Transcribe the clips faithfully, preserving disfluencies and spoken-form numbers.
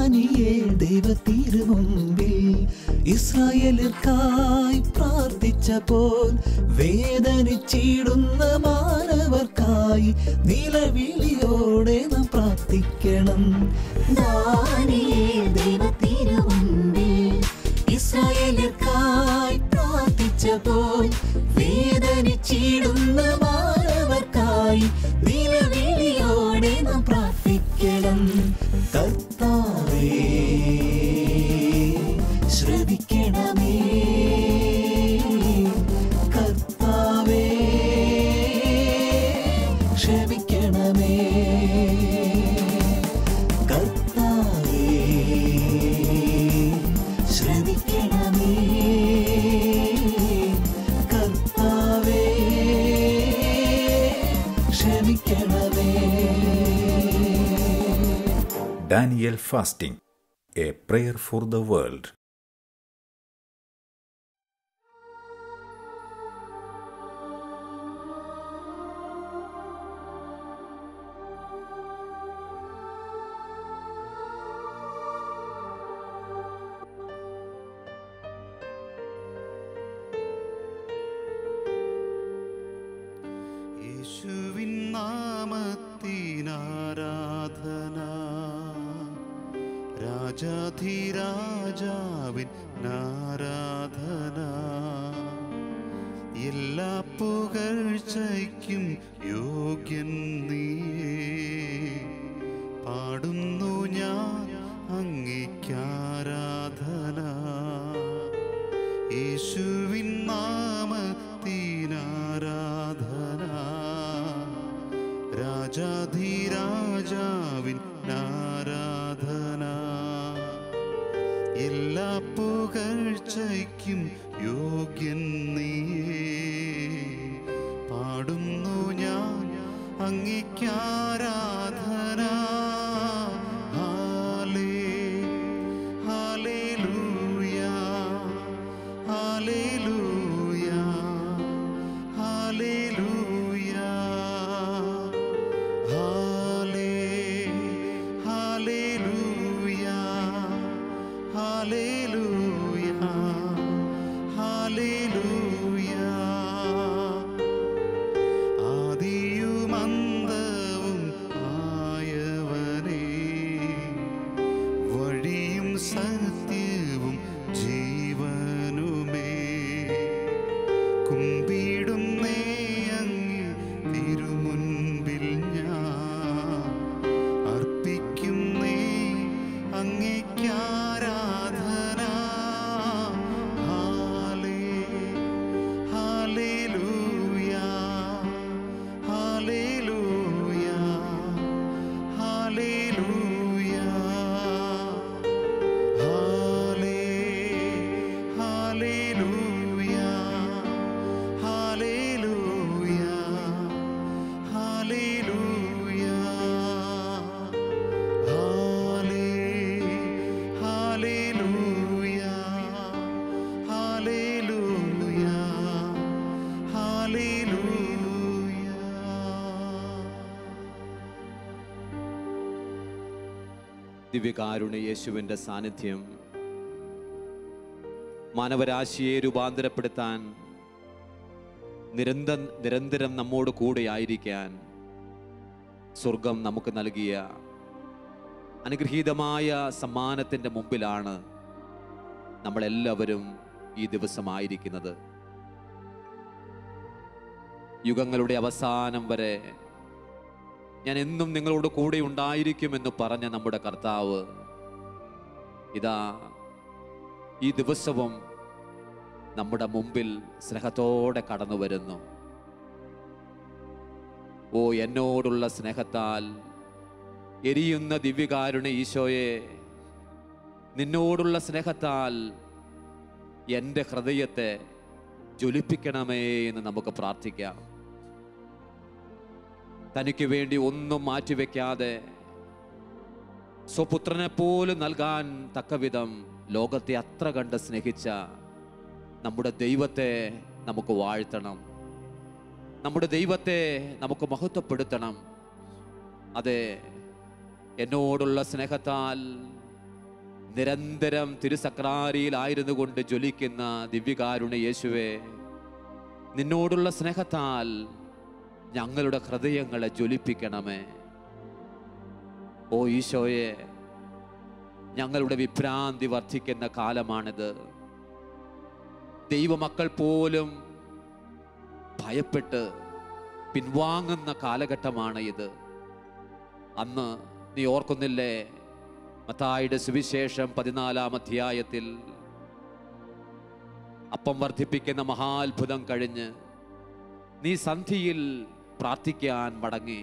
Daniel ദൈവത്തിരുമുമ്പിൽ ഇസ്രായേലിയർക്കായി പ്രാർത്ഥിച്ചപ്പോൾ വേദനിച്ചിടുന്ന മാനവർക്കായി നിലവിളിയോടെ നാം പ്രാർത്ഥിക്കണം. ദാനിയേൽ ദൈവത്തിരുമുമ്പിൽ ഇസ്രായേലിയർക്കായി പ്രാർത്ഥിച്ചപ്പോൾ വേദനിച്ചിടുന്ന മാനവർക്കായി നിലവിളിയോടെ നാം പ്രാർത്ഥിക്കണം. കർത്താവേ ശ്രവിക്കണമേ, കർത്താവേ ക്ഷമിക്കണമേ, കർത്താവേ ശ്രവിക്കണമേ, കർത്താവേ ക്ഷമിക്കണമേ. Daniel Fasting, a prayer for the world. യേശുവിൻ നാമത്തിനാരാധന, രാജാധിരാജാവിൻ ആരാധന, എല്ലാ പുകഴ്ചയ്ക്കും യോഗ്യൻ നീയേ, പാടുന്നു ഞാൻ അങ്ങേക്കാരാധന. യേശുവിൻ നാമത്തിനാരാധന, രാജാധിരാജാവിൻ ആരാധന, എല്ലാ പുകഴ്ചയ്ക്കും യോഗ്യൻ നീയേ, പാടുന്നു ഞാൻ അങ്ങേക്കാരാധന. ഹാലേ ഹല്ലേലൂയ, ഹല്ലേലൂയ, ഹല്ലേലൂയ, ഹാലേ ഹല്ലേലൂയ, ഹല്ലേലൂയ, ഹല്ലേലൂയ. ആദിയും അന്തവും ആയവനേ, വഴിയും സത്യവും ജീവനുമേ, കുമ്പിടുന്നേ അങ്ങ് തിരുമുൻപിൽ ഞാൻ, അർപ്പിക്കുന്നേ അങ്ങേക്കാരാധന. ഹാലേ ഹല്ലേലൂയ, ഹല്ലേലൂയ, ഹല്ലേലൂയ, ഹാലേ ഹല്ലേലൂയ, ഹല്ലേലൂയ, ഹല്ലേലൂയ, ഹാലേ ഹല്ലേലൂയ, ഹല്ലേലൂയ, ഹല്ലേലൂയ. ദിവ്യകാരുണ്യ യേശുവിൻ്റെ സാന്നിധ്യം മാനവരാശിയെ രൂപാന്തരപ്പെടുത്താൻ, നിരന്തര നിരന്തരം നമ്മോട് കൂടെ ആയിരിക്കാൻ സ്വർഗം നമുക്ക് നൽകിയ അനുഗ്രഹീതമായ സമ്മാനത്തിൻ്റെ മുമ്പിലാണ് നമ്മളെല്ലാവരും ഈ ദിവസമായിരിക്കുന്നത്. യുഗങ്ങളുടെ അവസാനം വരെ ഞാൻ എന്നും നിങ്ങളോട് കൂടെ ഉണ്ടായിരിക്കുമെന്ന് പറഞ്ഞ നമ്മുടെ കർത്താവ് ഇതാ ഈ ദിവസവും നമ്മുടെ മുമ്പിൽ സ്നേഹത്തോടെ കടന്നു വരുന്നു. ഓ എന്നോടുള്ള സ്നേഹത്താൽ എരിയുന്ന ദിവ്യകാരുണ്യ ഈശോയെ, നിന്നോടുള്ള സ്നേഹത്താൽ എൻ്റെ ഹൃദയത്തെ ജ്വലിപ്പിക്കണമേ എന്ന് നമുക്ക് പ്രാർത്ഥിക്കാം. തനിക്ക് വേണ്ടി ഒന്നും മാറ്റിവെക്കാതെ സ്വപുത്രനെ പോലും നൽകാൻ തക്കവിധം ലോകത്തെ അത്ര കണ്ട് സ്നേഹിച്ച നമ്മുടെ ദൈവത്തെ നമുക്ക് വാഴ്ത്തണം. നമ്മുടെ ദൈവത്തെ നമുക്ക് മഹത്വപ്പെടുത്തണം. അതെ, എന്നോടുള്ള സ്നേഹത്താൽ നിരന്തരം തിരുസക്രാരിയിലായിരുന്നു കൊണ്ട് ജ്വലിക്കുന്ന ദിവ്യകാരുണ്യ യേശുവേ, നിന്നോടുള്ള സ്നേഹത്താൽ ഞങ്ങളുടെ ഹൃദയങ്ങളെ ജ്വലിപ്പിക്കണമേ. ഓ ഈശോയെ, ഞങ്ങളുടെ വിഭ്രാന്തി വർദ്ധിക്കുന്ന കാലമാണിത്. ദൈവമക്കൾ പോലും ഭയപ്പെട്ട് പിൻവാങ്ങുന്ന കാലഘട്ടമാണ് ഇത്. അന്ന് നീ ഓർക്കുന്നില്ലേ, മത്തായിയുടെ സുവിശേഷം പതിനാലാം അധ്യായത്തിൽ അപ്പം വർദ്ധിപ്പിക്കുന്ന മഹാത്ഭുതം കഴിഞ്ഞ് നീ സന്ധിയിൽ പ്രാർത്ഥിക്കാൻ മടങ്ങി.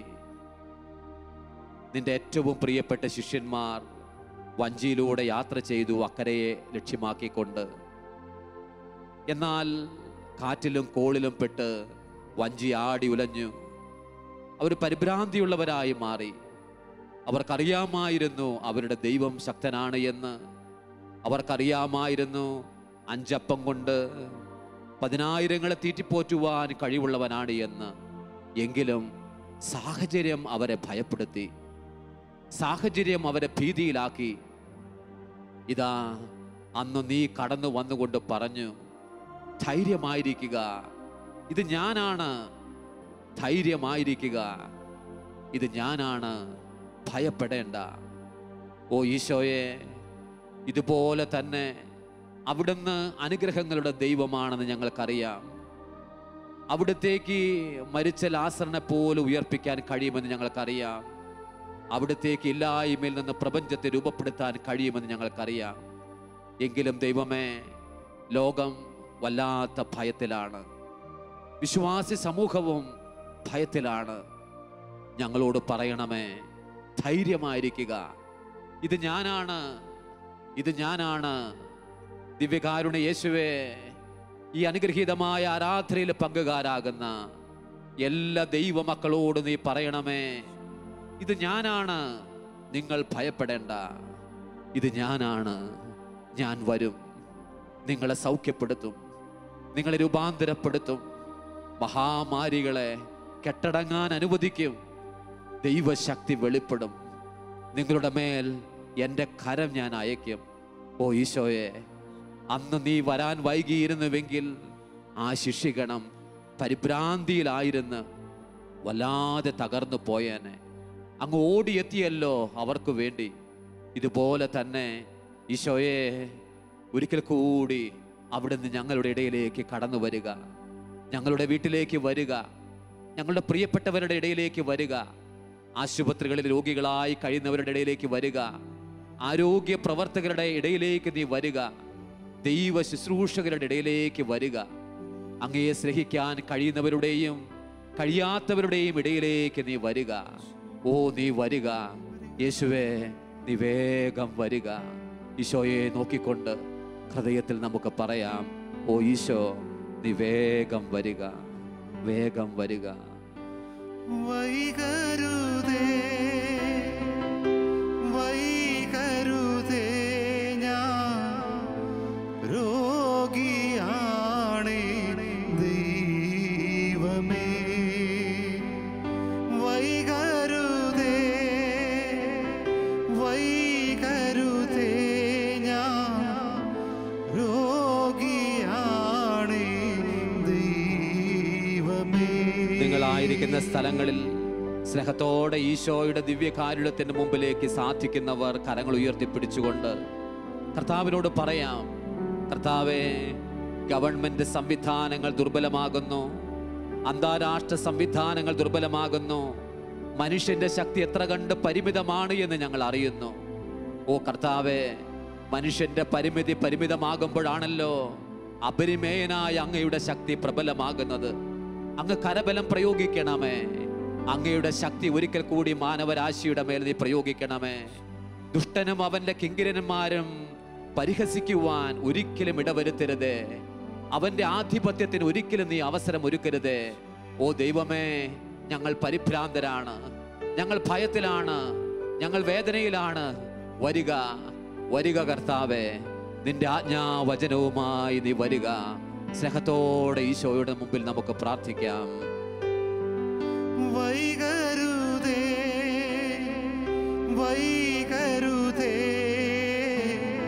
നിന്റെ ഏറ്റവും പ്രിയപ്പെട്ട ശിഷ്യന്മാർ വഞ്ചിയിലൂടെ യാത്ര ചെയ്തു അക്കരയെ ലക്ഷ്യമാക്കിക്കൊണ്ട്. എന്നാൽ കാറ്റിലും കോളിലും പെട്ട് വഞ്ചി ആടി ഉലഞ്ഞു. അവർ പരിഭ്രാന്തിയുള്ളവരായി മാറി. അവർക്കറിയാമായിരുന്നു അവരുടെ ദൈവം ശക്തനാണ് എന്ന്. അവർക്കറിയാമായിരുന്നു അഞ്ചപ്പം കൊണ്ട് പതിനായിരങ്ങളെ തീറ്റിപ്പോറ്റുവാൻ കഴിവുള്ളവനാണ് എന്ന്. എങ്കിലും സാഹചര്യം അവരെ ഭയപ്പെടുത്തി, സാഹചര്യം അവരെ ഭീതിയിലാക്കി. ഇതാ അന്ന് നീ കടന്നു വന്നുകൊണ്ട് പറഞ്ഞു, ധൈര്യമായിരിക്കുക, ഇത് ഞാനാണ്, ധൈര്യമായിരിക്കുക, ഇത് ഞാനാണ്, ഭയപ്പെടേണ്ട. ഓ ഈശോയെ, ഇതുപോലെ തന്നെ അവിടുന്ന് അനുഗ്രഹങ്ങളുടെ ദൈവമാണെന്ന് ഞങ്ങൾക്കറിയാം. അവിടത്തേക്ക് മരിച്ച ലാസറിനെ പോലും ഉയർപ്പിക്കാൻ കഴിയുമെന്ന് ഞങ്ങൾക്കറിയാം. അവിടത്തേക്ക് ഇല്ലായ്മയിൽ നിന്ന് പ്രപഞ്ചത്തെ രൂപപ്പെടുത്താൻ കഴിയുമെന്ന് ഞങ്ങൾക്കറിയാം. എങ്കിലും ദൈവമേ, ലോകം വല്ലാത്ത ഭയത്തിലാണ്, വിശ്വാസി സമൂഹവും ഭയത്തിലാണ്. ഞങ്ങളോട് പറയണമേ, ധൈര്യമായിരിക്കുക, ഇത് ഞാനാണ്, ഇത് ഞാനാണ്. ദിവ്യകാരുണ്യ യേശുവേ, ഈ അനുഗ്രഹീതമായ ആരാധനയിൽ പങ്കുകാരാകുന്ന എല്ലാ ദൈവമക്കളോട് നീ പറയണമേ, ഇത് ഞാനാണ്, നിങ്ങൾ ഭയപ്പെടേണ്ട, ഇത് ഞാനാണ്, ഞാൻ വരും, നിങ്ങളെ സൗഖ്യപ്പെടുത്തും, നിങ്ങളെ രൂപാന്തരപ്പെടുത്തും, മഹാമാരികളെ കെട്ടടങ്ങാൻ അനുവദിക്കും, ദൈവശക്തി വെളിപ്പെടും, നിങ്ങളുടെ മേൽ എൻ്റെ കരം ഞാൻ അയക്കും. ഓ ഈശോയെ, അന്ന് നീ വരാൻ വൈകിയിരുന്നുവെങ്കിൽ ആ ശിഷ്യഗണം പരിഭ്രാന്തിയിലായിരുന്ന് വല്ലാതെ തകർന്നു പോയേനെ. അങ്ങ് ഓടിയെത്തിയല്ലോ അവർക്ക് വേണ്ടി. ഇതുപോലെ തന്നെ ഈശോയെ, ഒരിക്കൽ കൂടി അവിടുന്ന് ഞങ്ങളുടെ ഇടയിലേക്ക് കടന്നു വരിക, ഞങ്ങളുടെ വീട്ടിലേക്ക് വരിക, ഞങ്ങളുടെ പ്രിയപ്പെട്ടവരുടെ ഇടയിലേക്ക് വരിക, ആശുപത്രികളിൽ രോഗികളായി കഴിയുന്നവരുടെ ഇടയിലേക്ക് വരിക, ആരോഗ്യ പ്രവർത്തകരുടെ ഇടയിലേക്ക് നീ വരിക, ദൈവ ശുശ്രൂഷകരുടെ ഇടയിലേക്ക് വരിക, അങ്ങയെ സ്നേഹിക്കാൻ കഴിയുന്നവരുടെയും കഴിയാത്തവരുടെയും ഇടയിലേക്ക് നീ വരിക. ഓ നീ വരിക യേശുവേ, നീ വേഗം വരിക. ഈശോയെ നോക്കിക്കൊണ്ട് ഹൃദയത്തിൽ നമുക്ക് പറയാം, ഓ ഈശോ, നീ വേഗം വരിക, വേഗം വരിക. വൈകരുതേ വൈകരുതേ, ഞാൻ രോഗിയാണേ ദൈവമേ. വൈകരുതേ വൈകരുതേ, ഞാൻ രോഗിയാണേ ദൈവമേ. നിങ്ങളായിരിക്കുന്ന സ്ഥലങ്ങളിൽ സ്നേഹത്തോടെ ഈശോയുടെ ദിവ്യകാരുണ്യത്തിന് മുമ്പിലേക്ക് സാധിക്കുന്നവർ കരങ്ങൾ ഉയർത്തിപ്പിടിച്ചുകൊണ്ട് കർത്താവിനോട് പറയാം, കർത്താവേ, ഗവൺമെന്റ് സംവിധാനങ്ങൾ ദുർബലമാകുന്നു, അന്താരാഷ്ട്ര സംവിധാനങ്ങൾ ദുർബലമാകുന്നു, മനുഷ്യന്റെ ശക്തി എത്ര കണ്ട് പരിമിതമാണ് എന്ന് ഞങ്ങൾ അറിയുന്നു. ഓ കർത്താവേ, മനുഷ്യന്റെ പരിമിതി പരിമിതമാകുമ്പോഴാണല്ലോ അപരിമേയനായ അങ്ങയുടെ ശക്തി പ്രബലമാകുന്നത്. അങ്ങ് കരബലം പ്രയോഗിക്കണമേ. അങ്ങയുടെ ശക്തി ഒരിക്കൽ കൂടി മാനവരാശിയുടെ മേൽ നീ പ്രയോഗിക്കണമേ. ദുഷ്ടനും അവന്റെ കിങ്കരന്മാരും പരിഹസിക്കുവാൻ ഒരിക്കലും ഇടവരുത്തരുതേ. അവന്റെ ആധിപത്യത്തിന് ഒരിക്കലും നീ അവസരം ഒരുക്കരുതേ. ഓ ദൈവമേ, ഞങ്ങൾ പരിഭ്രാന്തരാണ്, ഞങ്ങൾ ഭയത്തിലാണ്, ഞങ്ങൾ വേദനയിലാണ്. വരിക വരിക കർത്താവേ, നിന്റെ ആജ്ഞാവചനവുമായി നീ വരിക. സ്നേഹത്തോടെ ഈശോയുടെ മുമ്പിൽ നമുക്ക് പ്രാർത്ഥിക്കാം. വൈകരുതേ വൈകരുതേ,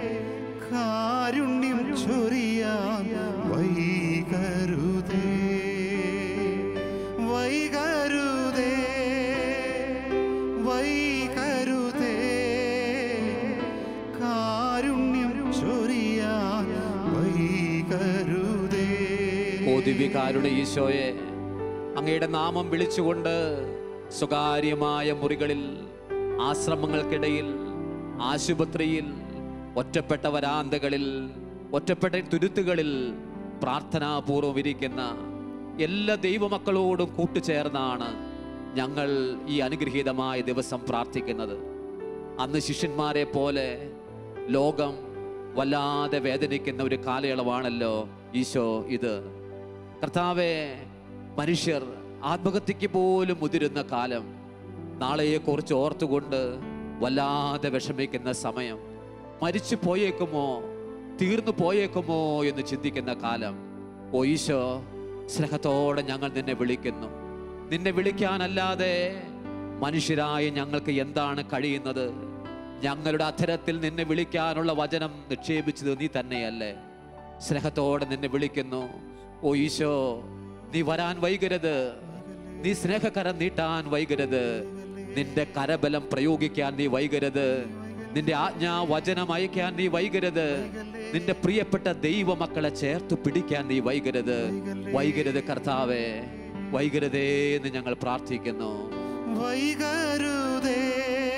ദിവ്യകാരുടെ ഈശോയെ, അങ്ങയുടെ നാമം വിളിച്ചുകൊണ്ട് സ്വകാര്യമായ മുറികളിൽ, ആശ്രമങ്ങൾക്കിടയിൽ, ആശുപത്രിയിൽ, ഒറ്റപ്പെട്ട വരാന്തകളിൽ, ഒറ്റപ്പെട്ട തുരുത്തുകളിൽ പ്രാർത്ഥനാപൂർവം ഇരിക്കുന്ന എല്ലാ ദൈവമക്കളോടും കൂട്ടുചേർന്നാണ് ഞങ്ങൾ ഈ അനുഗ്രഹീതമായ ദിവസം പ്രാർത്ഥിക്കുന്നത്. അന്ന് ശിഷ്യന്മാരെ പോലെ ലോകം വല്ലാതെ വേദനിക്കുന്ന ഒരു കാലയളവാണല്ലോ ഈശോ ഇത്. കർത്താവെ, മനുഷ്യർ ആത്മഹത്യക്ക് പോലും മുതിരുന്ന കാലം, നാളെയെക്കുറിച്ച് ഓർത്തുകൊണ്ട് വല്ലാതെ വിഷമിക്കുന്ന സമയം, മരിച്ചു പോയേക്കുമോ, തീർന്നു പോയേക്കുമോ എന്ന് ചിന്തിക്കുന്ന കാലം. ഓ ഈശോ, സ്നേഹത്തോടെ ഞങ്ങൾ നിന്നെ വിളിക്കുന്നു. നിന്നെ വിളിക്കാനല്ലാതെ മനുഷ്യരായ ഞങ്ങൾക്ക് എന്താണ് കഴിയുന്നത്? ഞങ്ങളുടെ അധരത്തിൽ നിന്നെ വിളിക്കാനുള്ള വചനം നിക്ഷേപിച്ചത് നീ തന്നെയല്ലേ? സ്നേഹത്തോടെ നിന്നെ വിളിക്കുന്നു. ഓ ഈശോ, നീ വരാൻ വൈകരുത്, നീ സ്നേഹകരം നീട്ടാൻ വൈകരുത്, നിന്റെ കരബലം പ്രയോഗിക്കാൻ നീ വൈകരുത്, നിന്റെ ആജ്ഞാ വചനം അയക്കാൻ നീ വൈകരുത്, നിന്റെ പ്രിയപ്പെട്ട ദൈവമക്കളെ ചേർത്ത് പിടിക്കാൻ നീ വൈകരുത്. വൈകരുത് കർത്താവേ, വൈകരുതേ എന്ന് ഞങ്ങൾ പ്രാർത്ഥിക്കുന്നു. വൈകരുതേ,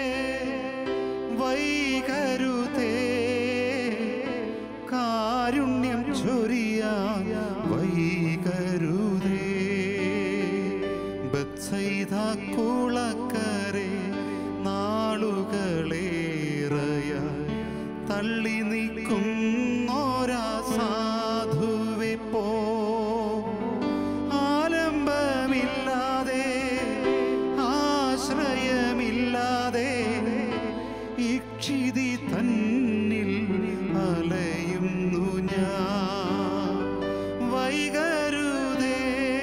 വൈകരുതേ, കാരുണ്യം ചൊരിയാൻ വൈകരുതേ. ബത്സയിദ കുളക്കരെ നാളുകളേറെയായി തള്ളി നിൽക്കുന്നോരാ സാധുവെ പോ, ആലംബമില്ലാതെ ആശ്രയമില്ലാതെ ഇക്ഷിതി തന്നിൽ അലയുന്നു ഞാൻ. വൈകരുതേ,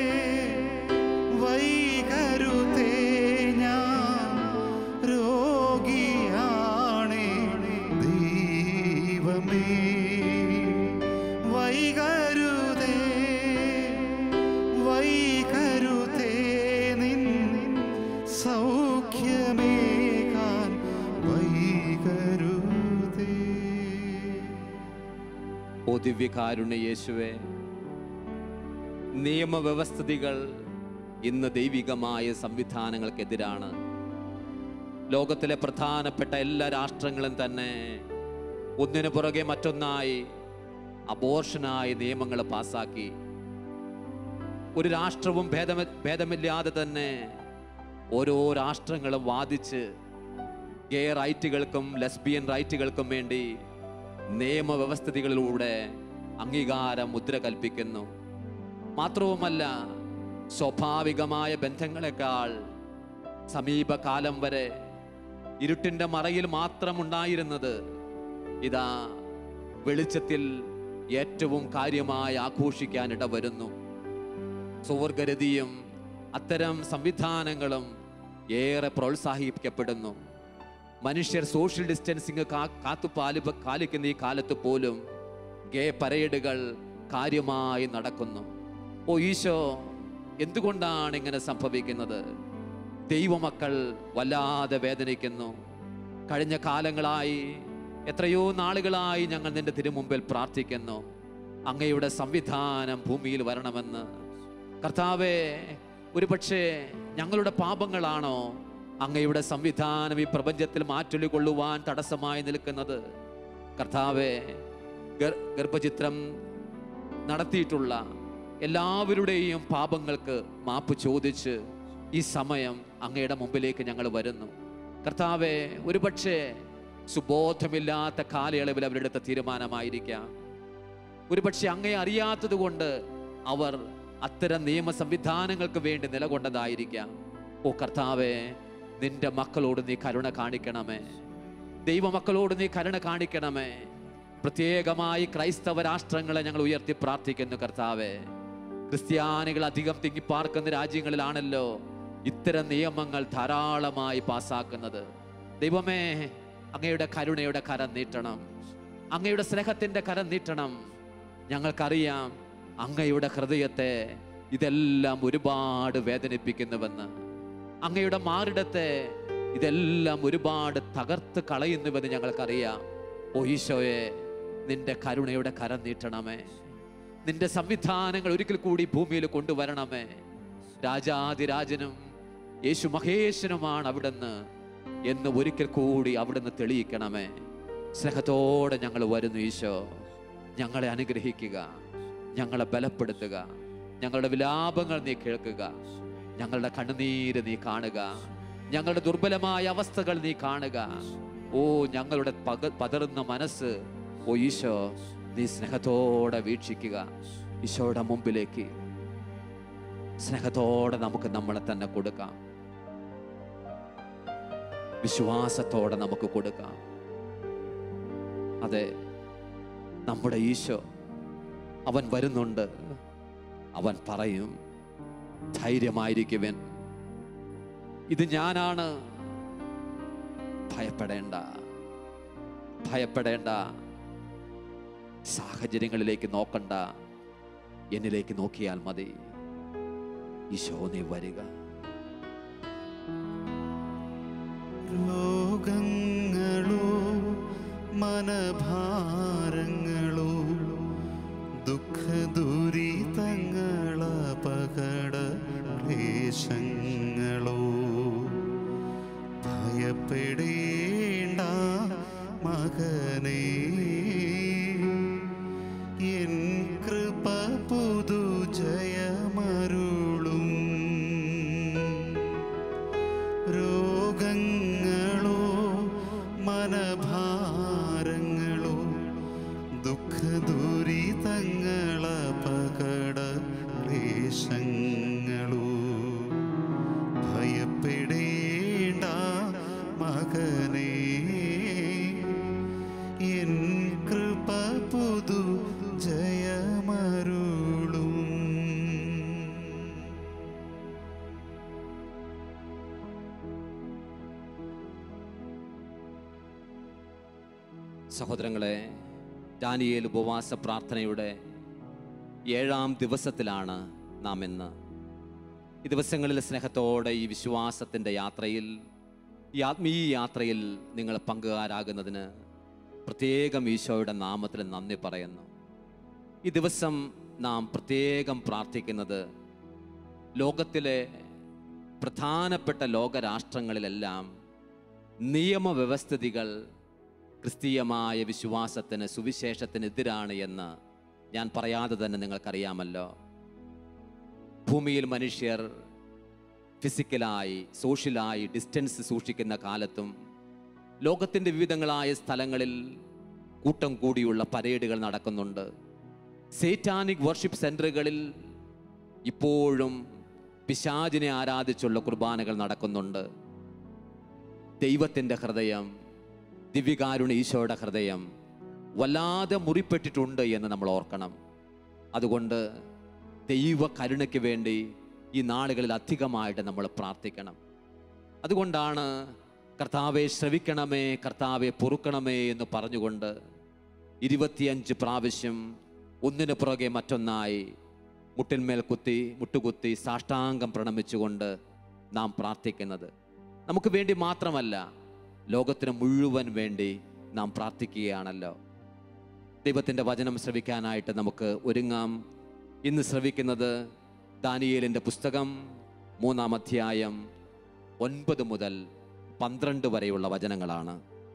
വൈകരുതേ, ഞാൻ രോഗിയാണേ ദൈവമേ. വൈകരുതേ, വൈകരുതേ, നിൻ സൗഖ്യമേകാൻ വൈകരുതേ. ഓ ദിവ്യകാരുണ്യ യേശുവേ, നിയമവ്യവസ്ഥിതികൾ ഇന്ന് ദൈവികമായ സംവിധാനങ്ങൾക്കെതിരാണ്. ലോകത്തിലെ പ്രധാനപ്പെട്ട എല്ലാ രാഷ്ട്രങ്ങളും തന്നെ ഒന്നിനു പുറകെ മറ്റൊന്നായി അബോർഷനായി നിയമങ്ങൾ പാസാക്കി. ഒരു രാഷ്ട്രവും ഭേദമ ഭേദമില്ലാതെ തന്നെ ഓരോ രാഷ്ട്രങ്ങളും വാദിച്ച് ഗേ റൈറ്റുകൾക്കും ലെസ്ബിയൻ റൈറ്റുകൾക്കും വേണ്ടി നിയമവ്യവസ്ഥിതികളിലൂടെ അംഗീകാരം മുദ്ര കൽപ്പിക്കുന്നു. മാത്രവുമല്ല, സ്വാഭാവികമായ ബന്ധങ്ങളെക്കാൾ സമീപകാലം വരെ ഇരുട്ടിൻ്റെ മറയിൽ മാത്രം ഉണ്ടായിരുന്നത് ഇതാ വെളിച്ചത്തിൽ ഏറ്റവും കാര്യമായി ആഘോഷിക്കാൻ ഇടവരുന്നു. സുവർഗരതിയും അത്തരം സംവിധാനങ്ങളും ഏറെ പ്രോത്സാഹിപ്പിക്കപ്പെടുന്നു. മനുഷ്യർ സോഷ്യൽ ഡിസ്റ്റൻസിങ് കാത്തു പാലി പാലിക്കുന്ന ഈ കാലത്ത് പോലും ഗേ പരേഡുകൾ കാര്യമായി നടക്കുന്നു. ഓ ഈശോ, എന്തുകൊണ്ടാണ് ഇങ്ങനെ സംഭവിക്കുന്നത്? ദൈവമക്കൾ വല്ലാതെ വേദനിക്കുന്നു. കഴിഞ്ഞ കാലങ്ങളായി, എത്രയോ നാളുകളായി ഞങ്ങൾ നിന്റെ തിരുമുമ്പിൽ പ്രാർത്ഥിക്കുന്നു, അങ്ങയുടെ സംവിധാനം ഭൂമിയിൽ വരണമെന്ന്. കർത്താവേ, ഒരുപക്ഷെ ഞങ്ങളുടെ പാപങ്ങളാണോ അങ്ങയുടെ സംവിധാനം ഈ പ്രപഞ്ചത്തിൽ മാറ്റൊലികൊള്ളുവാൻ തടസ്സമായി നിൽക്കുന്നത്? കർത്താവേ, ഗർഭചിത്രം നടത്തിയിട്ടുള്ള എല്ലാവരുടെയും പാപങ്ങൾക്ക് മാപ്പ് ചോദിച്ച് ഈ സമയം അങ്ങയുടെ മുമ്പിലേക്ക് ഞങ്ങൾ വരുന്നു. കർത്താവേ, ഒരുപക്ഷെ സുബോധമില്ലാത്ത കാലയളവിൽ അവരെടുത്ത തീരുമാനമായിരിക്കാം. ഒരുപക്ഷെ അങ്ങയെ അറിയാത്തത് കൊണ്ട് അവർ അത്തരം നിയമ സംവിധാനങ്ങൾക്ക് വേണ്ടി നിലകൊണ്ടതായിരിക്കാം. ഓ കർത്താവേ, നിന്റെ മക്കളോട് നീ കരുണ കാണിക്കണമേ. ദൈവമക്കളോട് നീ കരുണ കാണിക്കണമേ. പ്രത്യേകമായി ക്രൈസ്തവ രാഷ്ട്രങ്ങളെ ഞങ്ങൾ ഉയർത്തി പ്രാർത്ഥിക്കുന്നു. കർത്താവേ, ക്രിസ്ത്യാനികൾ അധികം തിങ്ങിപ്പാർക്കുന്ന രാജ്യങ്ങളിലാണല്ലോ ഇത്തരം നിയമങ്ങൾ ധാരാളമായി പാസാക്കുന്നത്. ദൈവമേ, അങ്ങയുടെ കരുണയുടെ കരം നീട്ടണം, അങ്ങയുടെ സ്നേഹത്തിൻ്റെ കരം നീട്ടണം. ഞങ്ങൾക്കറിയാം അങ്ങയുടെ ഹൃദയത്തെ ഇതെല്ലാം ഒരുപാട് വേദനിപ്പിക്കുന്നുവെന്ന്, അങ്ങയുടെ മാറിടത്തെ ഇതെല്ലാം ഒരുപാട് തകർത്ത് കളയുന്നുവെന്ന് ഞങ്ങൾക്കറിയാം. ഓ ഈശോയെ, നിന്റെ കരുണയുടെ കരം നീട്ടണമേ, നിന്റെ സംവിധാനങ്ങൾ ഒരിക്കൽ കൂടി ഭൂമിയിൽ കൊണ്ടുവരണമേ. രാജാതിരാജനും യേശു മഹേശ്വരനുമാണ് അവിടുന്ന് എന്ന് ഒരിക്കൽ കൂടി അവിടുന്ന് തെളിയിക്കണമേ. സ്നേഹത്തോടെ ഞങ്ങൾ വരുന്നു ഈശോ. ഞങ്ങളെ അനുഗ്രഹിക്കുക, ഞങ്ങളെ ബലപ്പെടുത്തുക, ഞങ്ങളുടെ വിലാപങ്ങൾ നീ കേൾക്കുക, ഞങ്ങളുടെ കണ്ണുനീര് നീ കാണുക, ഞങ്ങളുടെ ദുർബലമായ അവസ്ഥകൾ നീ കാണുക. ഓ ഞങ്ങളുടെ പക പതറുന്ന മനസ്സ് ഓ ഈശോ നീ സ്നേഹത്തോടെ വീക്ഷിക്കുക. ഈശോയുടെ മുമ്പിലേക്ക് സ്നേഹത്തോടെ നമുക്ക് നമ്മളെ തന്നെ കൊടുക്കാം, വിശ്വാസത്തോടെ നമുക്ക് കൊടുക്കാം. അതെ, നമ്മുടെ ഈശോ അവൻ വരുന്നുണ്ട്. അവൻ പറയും, ധൈര്യമായിരിക്കുവൻ, ഇത് ഞാനാണ്, ഭയപ്പെടേണ്ട, ഭയപ്പെടേണ്ട. സാഹചര്യങ്ങളിലേക്ക് നോക്കണ്ട, എന്നിലേക്ക് നോക്കിയാൽ മതി. ഈശോ നീ വരിക. രോഗങ്ങളോ മനഭാരങ്ങളോ ദുഃഖദുരിതങ്ങളപകട ക്ലേശങ്ങളോ ഭയപ്പെടേണ്ട മകനേ, എൻ കൃപ പുതു ജയമരുളും. രോഗങ്ങളോ മനഭാരങ്ങളോ ദുഃഖദുരിതങ്ങളപകട ക്ലേശങ്ങളോ ഭയപ്പെടേണ്ട മകനേ, എൻ കൃപ പുതു ജയമരുളും. സഹോദരങ്ങളെ, ദാനിയേൽ ഉപവാസ പ്രാർത്ഥനയുടെ ഏഴാം ദിവസത്തിലാണ് നാം ഇന്ന്. ഈ ദിവസങ്ങളിൽ സ്നേഹത്തോടെ ഈ വിശ്വാസത്തിൻ്റെ യാത്രയിൽ, ഈ ആത്മീയ യാത്രയിൽ നിങ്ങൾ പങ്കുകാരാകുന്നതിന് പ്രത്യേകം ഈശോയുടെ നാമത്തിൽ നന്ദി പറയുന്നു. ഈ ദിവസം നാം പ്രത്യേകം പ്രാർത്ഥിക്കുന്നത് ലോകത്തിലെ പ്രധാനപ്പെട്ട ലോകരാഷ്ട്രങ്ങളിലെല്ലാം നിയമവ്യവസ്ഥിതികൾ ക്രിസ്തീയമായ വിശ്വാസത്തിന്, സുവിശേഷത്തിനെതിരാണ് എന്ന് ഞാൻ പറയാതെ തന്നെ നിങ്ങൾക്കറിയാമല്ലോ. ഭൂമിയിൽ മനുഷ്യർ ഫിസിക്കലായി, സോഷ്യലായി ഡിസ്റ്റൻസ് സൂക്ഷിക്കുന്ന കാലത്തും ലോകത്തിൻ്റെ വിവിധങ്ങളായ സ്ഥലങ്ങളിൽ കൂട്ടം കൂടിയുള്ള പരേഡുകൾ നടക്കുന്നുണ്ട്. സേറ്റാനിക് വർഷിപ്പ് സെൻ്ററുകളിൽ ഇപ്പോഴും പിശാചിനെ ആരാധിച്ചുള്ള കുർബാനകൾ നടക്കുന്നുണ്ട്. ദൈവത്തിൻ്റെ ഹൃദയം, ദിവ്യകാരുണ്യ ഈശോയുടെ ഹൃദയം വല്ലാതെ മുറിപ്പെട്ടിട്ടുണ്ട് എന്ന് നമ്മൾ ഓർക്കണം. അതുകൊണ്ട് ദൈവ കരുണയ്ക്ക് വേണ്ടി ഈ നാളുകളിൽ അധികമായിട്ട് നമ്മൾ പ്രാർത്ഥിക്കണം. അതുകൊണ്ടാണ് കർത്താവെ ശ്രവിക്കണമേ, കർത്താവെ പൊറുക്കണമേ എന്ന് പറഞ്ഞുകൊണ്ട് ഇരുപത്തിയഞ്ച് പ്രാവശ്യം ഒന്നിനു പുറകെ മറ്റൊന്നായി മുട്ടിന്മേൽ കുത്തി മുട്ടുകുത്തി സാഷ്ടാംഗം പ്രണമിച്ചുകൊണ്ട് നാം പ്രാർത്ഥിക്കുന്നത്. നമുക്ക് വേണ്ടി മാത്രമല്ല, ലോകത്തിന് മുഴുവൻ വേണ്ടി നാം പ്രാർത്ഥിക്കുകയാണല്ലോ. ദൈവത്തിൻ്റെ വചനം ശ്രവിക്കാനായിട്ട് നമുക്ക് ഒരുങ്ങാം. ഇന്ന് ശ്രവിക്കുന്നത് ദാനിയേലിൻ്റെ പുസ്തകം മൂന്നാം അധ്യായം ഒൻപത് മുതൽ പന്ത്രണ്ട് വരെയുള്ള വചനങ്ങളാണ്.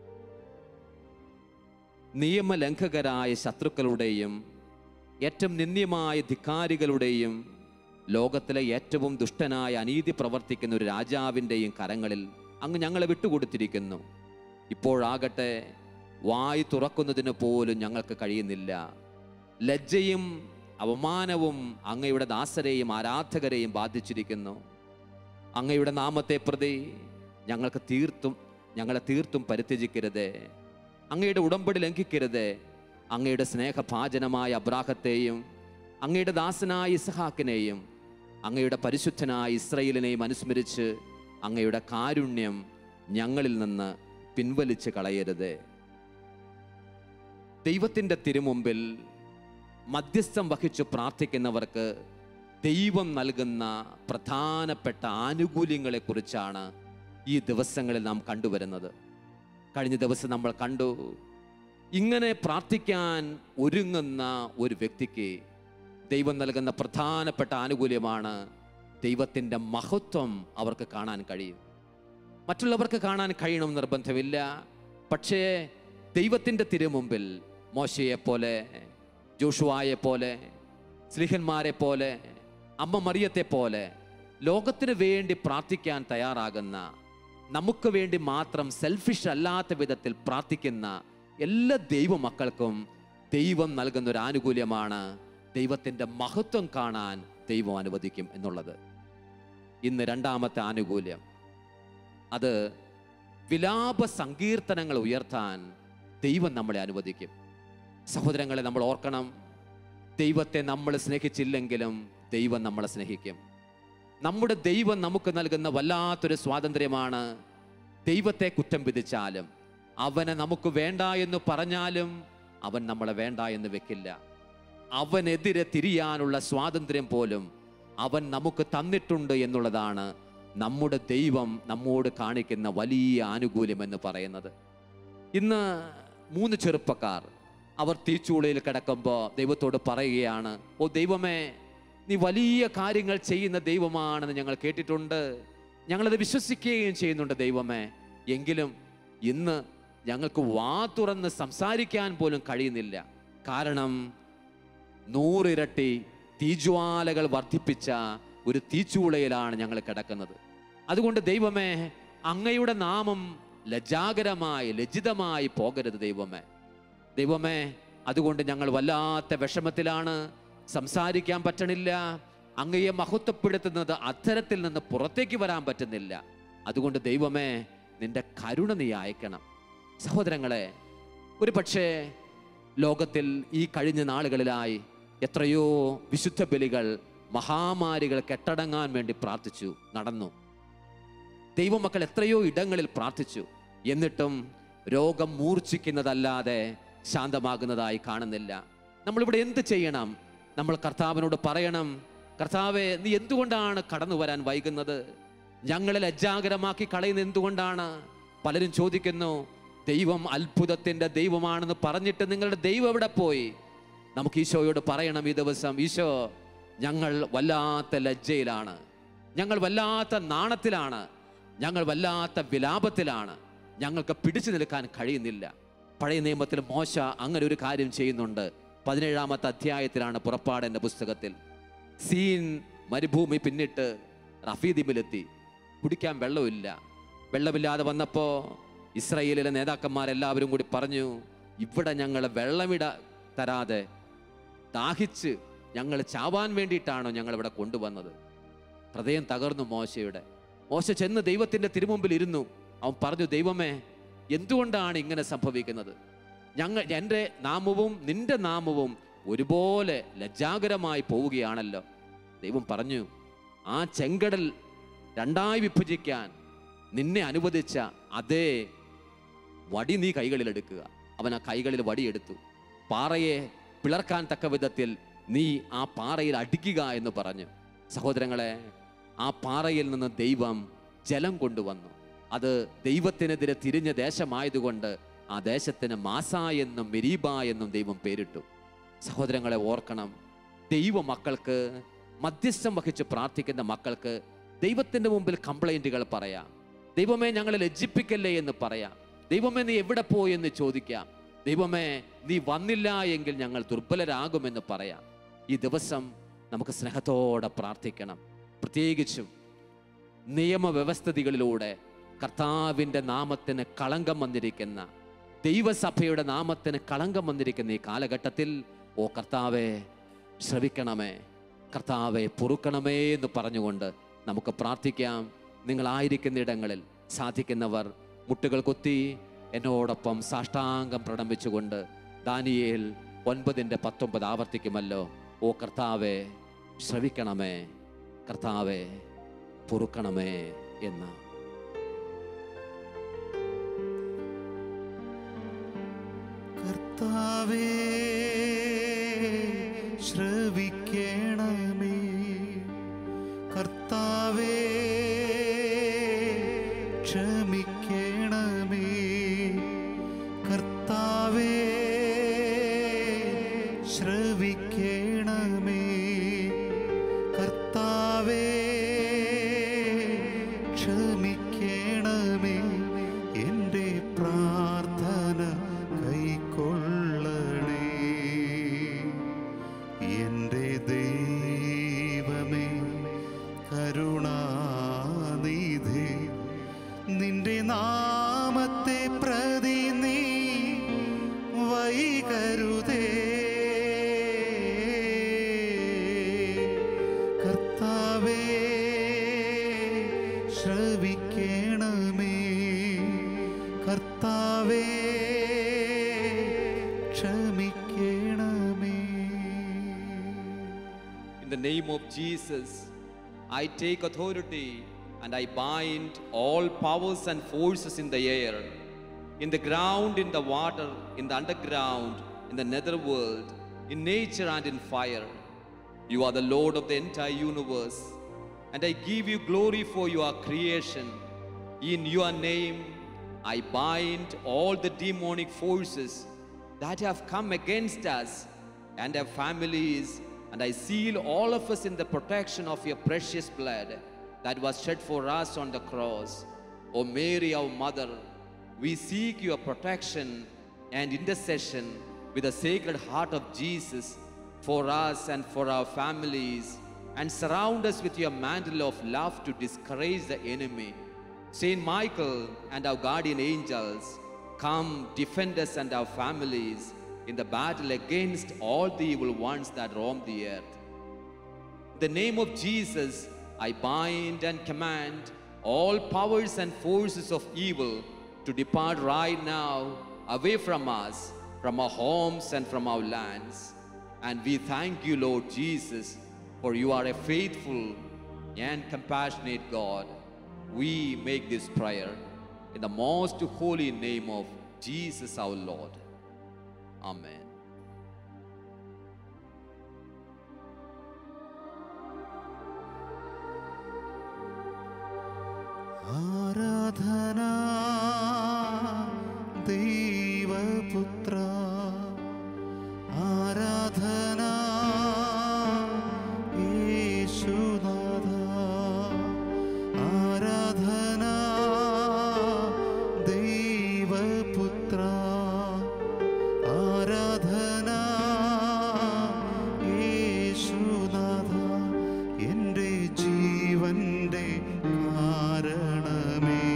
നിയമലംഘകരായ ശത്രുക്കളുടെയും ഏറ്റവും നിന്ദ്യമായ ധിക്കാരികളുടെയും ലോകത്തിലെ ഏറ്റവും ദുഷ്ടനായ അനീതി പ്രവർത്തിക്കുന്ന ഒരു രാജാവിൻ്റെയും കരങ്ങളിൽ അങ്ങ് ഞങ്ങളെ വിട്ടുകൊടുത്തിരിക്കുന്നു. ഇപ്പോഴാകട്ടെ വായ് തുറക്കുന്നതിന് പോലും ഞങ്ങൾക്ക് കഴിയുന്നില്ല. ലജ്ജയും അവമാനവും അങ്ങയുടെ ദാസരെയും ആരാധകരെയും ബാധിച്ചിരിക്കുന്നു. അങ്ങയുടെ നാമത്തെ പ്രതി ഞങ്ങൾക്ക് തീർത്തും ഞങ്ങളെ തീർത്തും പരിത്യജിക്കരുതേ. അങ്ങയുടെ ഉടമ്പടി ലംഘിക്കരുതേ. അങ്ങയുടെ സ്നേഹഭാജനമായ അബ്രാഹത്തെയും അങ്ങയുടെ ദാസനായ ഇസ്ഹാക്കിനെയും അങ്ങയുടെ പരിശുദ്ധനായ ഇസ്രയേലിനെയും അനുസ്മരിച്ച് അങ്ങയുടെ കാരുണ്യം ഞങ്ങളിൽ നിന്ന് പിൻവലിച്ച് കളയരുതേ. ദൈവത്തിൻ്റെ തിരുമുമ്പിൽ മധ്യസ്ഥം വഹിച്ചു പ്രാർത്ഥിക്കുന്നവർക്ക് ദൈവം നൽകുന്ന പ്രധാനപ്പെട്ട ആനുകൂല്യങ്ങളെക്കുറിച്ചാണ് ഈ ദിവസങ്ങളിൽ നാം കണ്ടുവരുന്നത്. കഴിഞ്ഞ ദിവസം നമ്മൾ കണ്ടു, ഇങ്ങനെ പ്രാർത്ഥിക്കാൻ ഒരുങ്ങുന്ന ഒരു വ്യക്തിക്ക് ദൈവം നൽകുന്ന പ്രധാനപ്പെട്ട ആനുകൂല്യമാണ് ദൈവത്തിൻ്റെ മഹത്വം അവർക്ക് കാണാൻ കഴിയും. മറ്റുള്ളവർക്ക് കാണാൻ കഴിയണം നിർബന്ധമില്ല. പക്ഷേ ദൈവത്തിൻ്റെ തിരുമുമ്പിൽ മോശയെപ്പോലെ, ജോഷുവായെ പോലെ, സ്ലീഹന്മാരെ പോലെ, അമ്മ മറിയത്തെ പോലെ ലോകത്തിന് വേണ്ടി പ്രാർത്ഥിക്കാൻ തയ്യാറാകുന്ന, നമുക്ക് വേണ്ടി മാത്രം സെൽഫിഷ് അല്ലാത്ത വിധത്തിൽ പ്രാർത്ഥിക്കുന്ന എല്ലാ ദൈവമക്കൾക്കും ദൈവം നൽകുന്ന ഒരു ആനുകൂല്യമാണ് ദൈവത്തിൻ്റെ മഹത്വം കാണാൻ ദൈവം അനുവദിക്കും എന്നുള്ളത്. ഇന്ന് രണ്ടാമത്തെ ആനുകൂല്യം, അത് വിലാപ സങ്കീർത്തനങ്ങൾ ഉയർത്താൻ ദൈവം നമ്മളെ അനുവദിക്കും. സഹോദരങ്ങളെ, നമ്മൾ ഓർക്കണം, ദൈവത്തെ നമ്മൾ സ്നേഹിച്ചില്ലെങ്കിലും ദൈവം നമ്മളെ സ്നേഹിക്കും. നമ്മുടെ ദൈവം നമുക്ക് നൽകുന്ന വല്ലാത്തൊരു സ്വാതന്ത്ര്യമാണ്. ദൈവത്തെ കുറ്റം വിധിച്ചാലും, അവനെ നമുക്ക് വേണ്ട എന്ന് പറഞ്ഞാലും അവൻ നമ്മളെ വേണ്ട എന്ന് വെക്കില്ല. അവനെതിരെ തിരിയാനുള്ള സ്വാതന്ത്ര്യം പോലും അവൻ നമുക്ക് തന്നിട്ടുണ്ട് എന്നുള്ളതാണ് നമ്മുടെ ദൈവം നമ്മോട് കാണിക്കുന്ന വലിയ ആനുകൂല്യം എന്ന് പറയുന്നത്. ഇന്ന് മൂന്ന് ചെറുപ്പക്കാർ അവർ തീച്ചൂളയിൽ കിടക്കുമ്പോൾ ദൈവത്തോട് പറയുകയാണ്, ഓ ദൈവമേ, നീ വലിയ കാര്യങ്ങൾ ചെയ്യുന്ന ദൈവമാണെന്ന് ഞങ്ങൾ കേട്ടിട്ടുണ്ട്, ഞങ്ങളത് വിശ്വസിക്കുകയും ചെയ്യുന്നുണ്ട് ദൈവമേ. എങ്കിലും ഇന്ന് ഞങ്ങൾക്ക് വാ തുറന്ന് സംസാരിക്കാൻ പോലും കഴിയുന്നില്ല. കാരണം നൂറിരട്ടി തീജ്വാലകൾ വർദ്ധിപ്പിച്ച ഒരു തീച്ചൂളയിലാണ് ഞങ്ങൾ കിടക്കുന്നത്. അതുകൊണ്ട് ദൈവമേ, അങ്ങയുടെ നാമം ലജ്ജാകരമായി ലജ്ജിതമായി പോകരുത് ദൈവമേ. ദൈവമേ, അതുകൊണ്ട് ഞങ്ങൾ വല്ലാത്ത വിഷമത്തിലാണ്, സംസാരിക്കാൻ പറ്റണില്ല, അങ്ങയെ മഹത്വപ്പെടുത്തുന്നത് അത്തരത്തിൽ നിന്ന് പുറത്തേക്ക് വരാൻ പറ്റുന്നില്ല. അതുകൊണ്ട് ദൈവമേ, നിന്റെ കരുണ നീ അയക്കണം. സഹോദരങ്ങളെ, ഒരു പക്ഷേ ലോകത്തിൽ ഈ കഴിഞ്ഞ നാളുകളിലായി എത്രയോ വിശുദ്ധ ബലികൾ, മഹാമാരികൾ കെട്ടടങ്ങാൻ വേണ്ടി പ്രാർത്ഥിച്ചു, നടന്നു. ദൈവമക്കൾ എത്രയോ ഇടങ്ങളിൽ പ്രാർത്ഥിച്ചു. എന്നിട്ടും രോഗം മൂർച്ഛിക്കുന്നതല്ലാതെ ശാന്തമാകുന്നതായി കാണുന്നില്ല. നമ്മളിവിടെ എന്ത് ചെയ്യണം? നമ്മൾ കർത്താവിനോട് പറയണം, കർത്താവേ, നീ എന്തുകൊണ്ടാണ് കടന്നു വരാൻ വൈകുന്നത്? ഞങ്ങളെ ലജ്ജാകരമാക്കി കളയുന്നത് എന്തുകൊണ്ടാണ്? പലരും ചോദിക്കുന്നു, ദൈവം അത്ഭുതത്തിൻ്റെ ദൈവമാണെന്ന് പറഞ്ഞിട്ട് നിങ്ങളുടെ ദൈവം എവിടെ പോയി? നമുക്ക് ഈശോയോട് പറയണം ഈ ദിവസം, ഈശോ, ഞങ്ങൾ വല്ലാത്ത ലജ്ജയിലാണ്, ഞങ്ങൾ വല്ലാത്ത നാണത്തിലാണ്, ഞങ്ങൾ വല്ലാത്ത വിലാപത്തിലാണ്, ഞങ്ങൾക്ക് പിടിച്ചു നിൽക്കാൻ കഴിയുന്നില്ല. പഴയ നിയമത്തിൽ മോശ അങ്ങനെ ഒരു കാര്യം ചെയ്യുന്നുണ്ട്. പതിനേഴാമത്തെ അധ്യായത്തിലാണ് പുറപ്പാടിൻ്റെ പുസ്തകത്തിൽ. സീൻ മരുഭൂമി പിന്നിട്ട് റഫീദിമിലെത്തി. കുടിക്കാൻ വെള്ളമില്ല. വെള്ളമില്ലാതെ വന്നപ്പോൾ ഇസ്രായേലിലെ നേതാക്കന്മാരെല്ലാവരും കൂടി പറഞ്ഞു, ഇവിടെ ഞങ്ങൾ വെള്ളമിട തരാതെ ദാഹിച്ച് ഞങ്ങൾ ചാവാൻ വേണ്ടിയിട്ടാണോ ഞങ്ങളിവിടെ കൊണ്ടുവന്നത്? ഹൃദയം തകർന്നു മോശയുടെ. മോശ ചെന്ന് ദൈവത്തിൻ്റെ തിരുമുമ്പിൽ ഇരുന്നു. അവൻ പറഞ്ഞു, ദൈവമേ, എന്തുകൊണ്ടാണ് ഇങ്ങനെ സംഭവിക്കുന്നത്? ഞങ്ങൾ എൻ്റെ നാമവും നിന്റെ നാമവും ഒരുപോലെ ലജ്ജാകരമായി പോവുകയാണല്ലോ. ദൈവം പറഞ്ഞു, ആ ചെങ്കടൽ രണ്ടായി വിഭജിക്കാൻ നിന്നെ അനുവദിച്ച അതേ വടി നീ കൈകളിലെടുക്കുക. അവൻ ആ കൈകളിൽ വടിയെടുത്തു. പാറയെ പിളർക്കാൻ തക്ക വിധത്തിൽ നീ ആ പാറയിൽ അടിക്കുക എന്ന് പറഞ്ഞു. സഹോദരങ്ങളെ, ആ പാറയിൽ നിന്ന് ദൈവം ജലം കൊണ്ടുവന്നു. അത് ദൈവത്തിനെതിരെ തിരിഞ്ഞ ദേശമായതുകൊണ്ട് ആ ദേശത്തിന് മാസ എന്നും മെരീബ എന്നും ദൈവം പേരിട്ടു. സഹോദരങ്ങളെ, ഓർക്കണം, ദൈവ മക്കൾക്ക്, മധ്യസ്ഥം വഹിച്ച് പ്രാർത്ഥിക്കുന്ന മക്കൾക്ക് ദൈവത്തിൻ്റെ മുമ്പിൽ കംപ്ലൈൻറ്റുകൾ പറയാം. ദൈവമേ, ഞങ്ങളെ ലജ്ജിപ്പിക്കല്ലേ എന്ന് പറയാം. ദൈവമേ, നീ എവിടെ പോയി എന്ന് ചോദിക്കാം. ദൈവമേ, നീ വന്നില്ല എങ്കിൽ ഞങ്ങൾ ദുർബലരാകുമെന്ന് പറയാം. ഈ ദിവസം നമുക്ക് സ്നേഹത്തോടെ പ്രാർത്ഥിക്കണം. പ്രത്യേകിച്ചും നിയമവ്യവസ്ഥിതികളിലൂടെ കർത്താവിൻ്റെ നാമത്തിന് കളങ്കം വന്നിരിക്കുന്ന, ദൈവസഭയുടെ നാമത്തിന് കളങ്കം വന്നിരിക്കുന്ന ഈ കാലഘട്ടത്തിൽ, ഓ കർത്താവെ ശ്രവിക്കണമേ, കർത്താവെ പൊറുക്കണമേ എന്ന് പറഞ്ഞുകൊണ്ട് നമുക്ക് പ്രാർത്ഥിക്കാം. നിങ്ങളായിരിക്കുന്ന ഇടങ്ങളിൽ സാധിക്കുന്നവർ മുട്ടുകൾ കൊത്തി എന്നോടൊപ്പം സാഷ്ടാംഗം പ്രണമിച്ചുകൊണ്ട് ദാനിയേൽ ഒൻപതിൻ്റെ പത്തൊമ്പത് ആവർത്തിക്കുമല്ലോ. ഓ കർത്താവെ ശ്രവിക്കണമേ, കർത്താവെ പൊറുക്കണമേ എന്ന്. കർത്താവേ ശ്രവിക്കണമേ, കർത്താവേ ക്ഷമിക്കണമേ, കർത്താവേ ശ്രവിക്കണമേ, നാമത്തെ പ്രതി നീ വൈകരുതേ. കർത്താവേ ശ്രവിക്കണമേ, കർത്താവേ ക്ഷമിക്കണമേ. In the name of Jesus, I take authority and I bind all powers and forces in the air, in the ground, in the water, in the underground, in the netherworld, in nature and in fire. You are the Lord of the entire universe, and I give you glory for your creation. In your name, I bind all the demonic forces that have come against us and our families, and I seal all of us in the protection of your precious blood that was shed for us on the cross. O Mary, our mother, we seek your protection and intercession with the sacred heart of Jesus for us and for our families, and surround us with your mantle of love to discourage the enemy. Saint Michael and our guardian angels, come defend us and our families in the battle against all the evil ones that roam the earth. In the name of Jesus, I bind and command all powers and forces of evil to depart right now away from us, from our homes and from our lands. And we thank you, Lord Jesus, for you are a faithful and compassionate God. We make this prayer in the most holy name of Jesus our Lord. Amen. ആരാധന ദൈവപുത്ര, ആരാധന യേശുനാഥ, ആരാധന ദൈവപുത്ര, ആരാധന യേശുനാഥ, എൻ്റെ ജീവൻ്റെ കാരണമേ.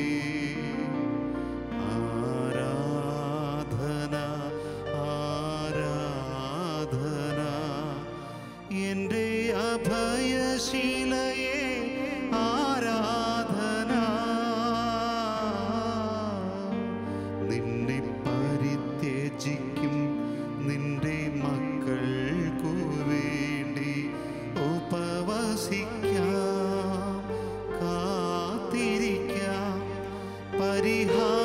ആരാധന ആരാധന എൻ്റെ അഭയശീലയെ ആരാധന. നിന്നെ പരിത്യജിക്കും നിന്റെ മക്കൾക്കു വേണ്ടി ഉപവസിക്കാം, കാത്തിരിക്കാം, പരിഹാരം